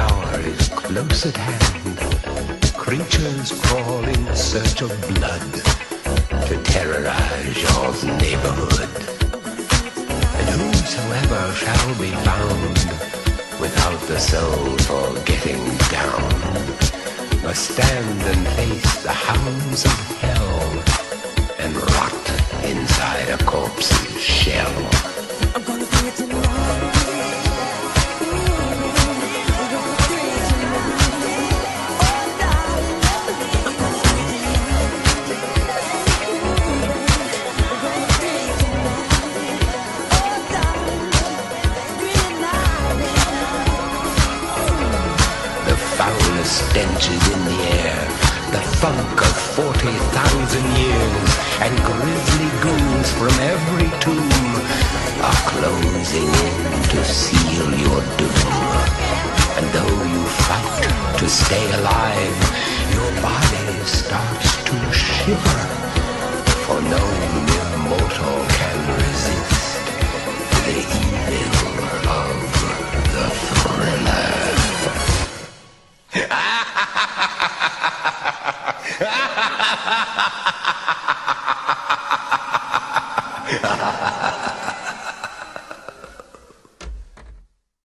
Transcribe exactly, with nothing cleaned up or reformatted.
hour is close at hand. Creatures crawl in search of blood to terrorize your neighborhood. And whosoever shall be found without the soul for getting down must stand and face the hounds of hell and rot inside a corpse's shell. I'm gonna do it tonight. Stench is in the air, the funk of forty thousand years, and grisly ghouls from every tomb are closing in to seal your doom. And though you fight to stay alive, your body starts to shiver, for no mere mortal can resist the evil of the thriller. Ha ha ha ha ha ha!